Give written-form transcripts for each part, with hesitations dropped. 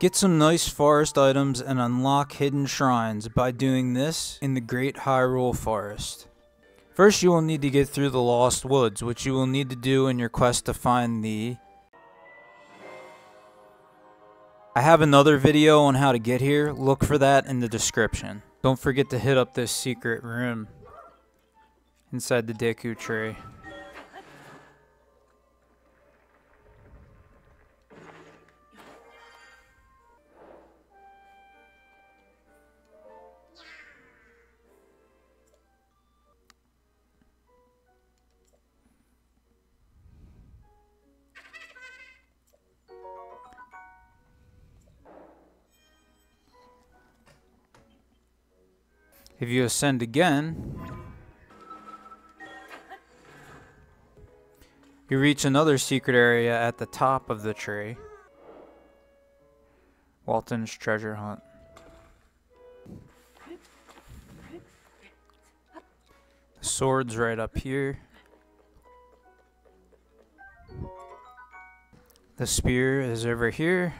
Get some nice forest items and unlock hidden shrines by doing this in the Great Hyrule Forest. First you will need to get through the Lost Woods, which you will need to do in your quest to find the... I have another video on how to get here, look for that in the description. Don't forget to hit up this secret room inside the Deku tree. If you ascend again, you reach another secret area at the top of the tree. Walton's treasure hunt. The sword's right up here. The spear is over here.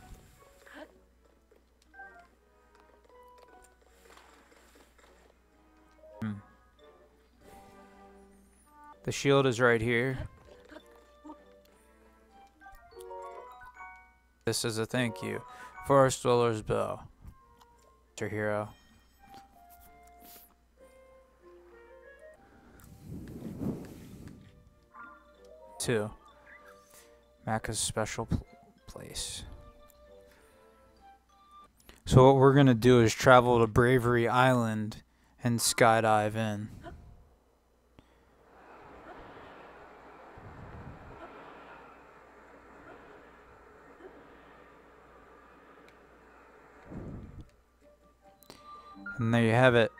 The shield is right here. This is a thank you. Forest Dweller's Bow. It's your hero. Two. Maca's special place. So what we're gonna do is travel to Bravery Island and skydive in. And there you have it.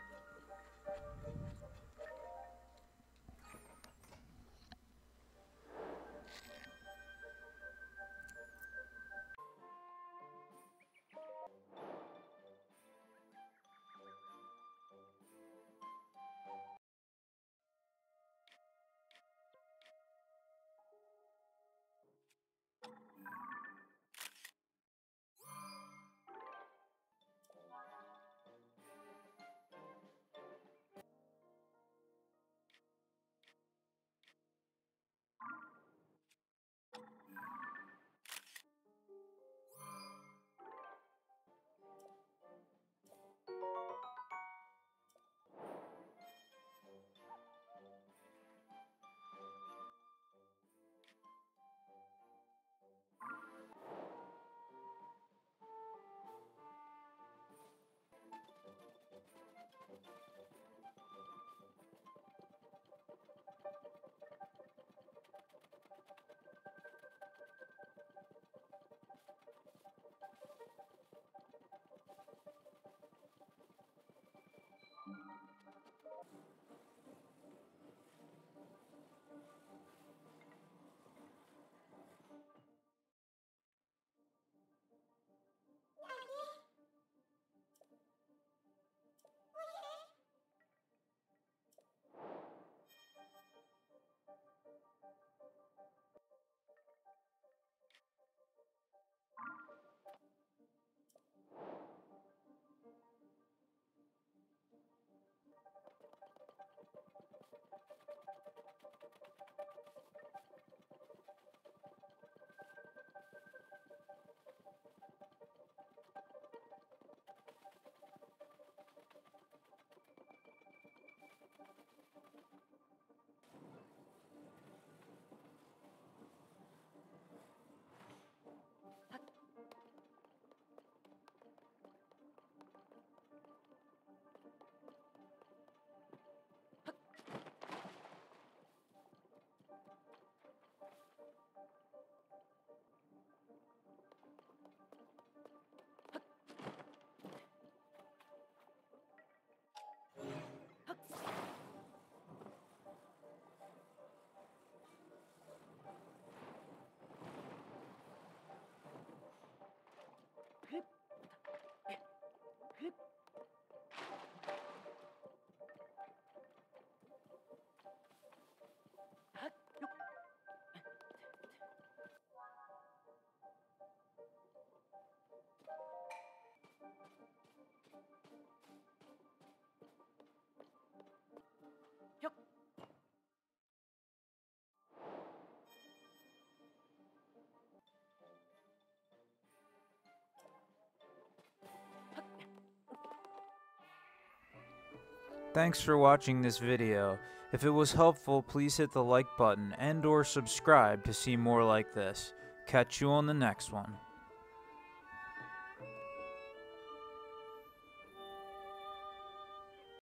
Thanks for watching this video. If it was helpful, please hit the like button and or subscribe to see more like this. Catch you on the next one.